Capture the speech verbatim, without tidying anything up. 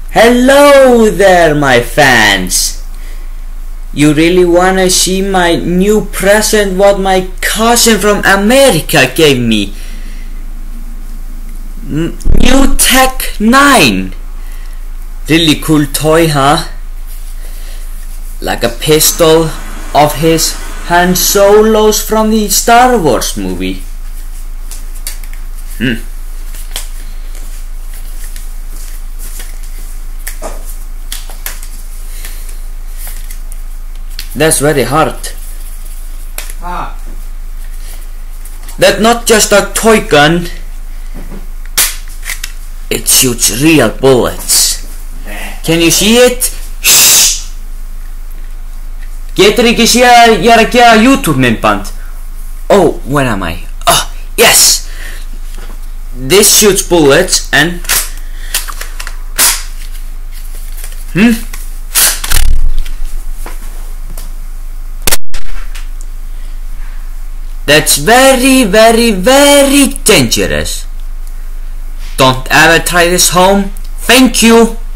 Hello there, my fans. You really wanna see my new present what my cousin from America gave me? M new Tech nine. Really cool toy, huh? Like a pistol of his Han Solos from the Star Wars movie. Hmm. That's very hard. Ah. That's not just a toy gun. It shoots real bullets. Can you see it? Shh. Getur ekki sé að ég er að gera YouTube myndband? Oh, where am I? Oh, yes. This shoots bullets and Hmm? That's very, very, very dangerous. Don't ever try this home. Thank you.